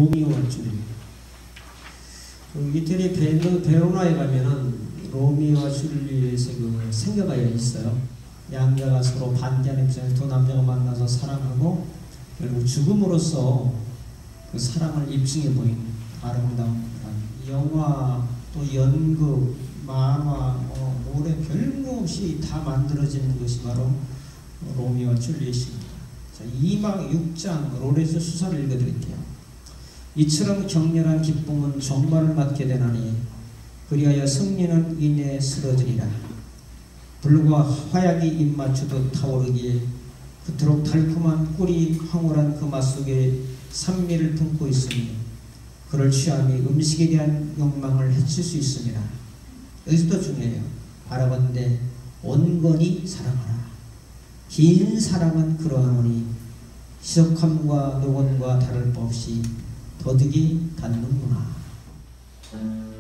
로미오와 줄리. 이태리 베로나에 가면은 로미오와 줄리엣의 그 생겨가야 있어요. 양자가 서로 반대하는 입장에서 두 남자가 만나서 사랑하고 결국 죽음으로써 그 사랑을 입증해 보이는 아름다운 영화, 또 연극, 만화, 노래 별무없이 다 만들어지는 것이 바로 로미오와 줄리엣입니다. 자, 2막 6장 로레스 수사를 읽어드릴게요. 이처럼 격렬한 기쁨은 종말을 맞게 되나니 그리하여 승리는 이내 쓰러지리라. 불과 화약이 입맞추듯 타오르기에 그토록 달콤한 꿀이 황홀한 그 맛 속에 산미를 품고 있으니 그를 취함이 음식에 대한 욕망을 해칠 수 있습니다. 여기서도 중요해요. 바라본데 온건히 사랑하라. 긴 사랑은 그러하노니 희석함과 노건과 다를 바 없이 더득이 닿는구나.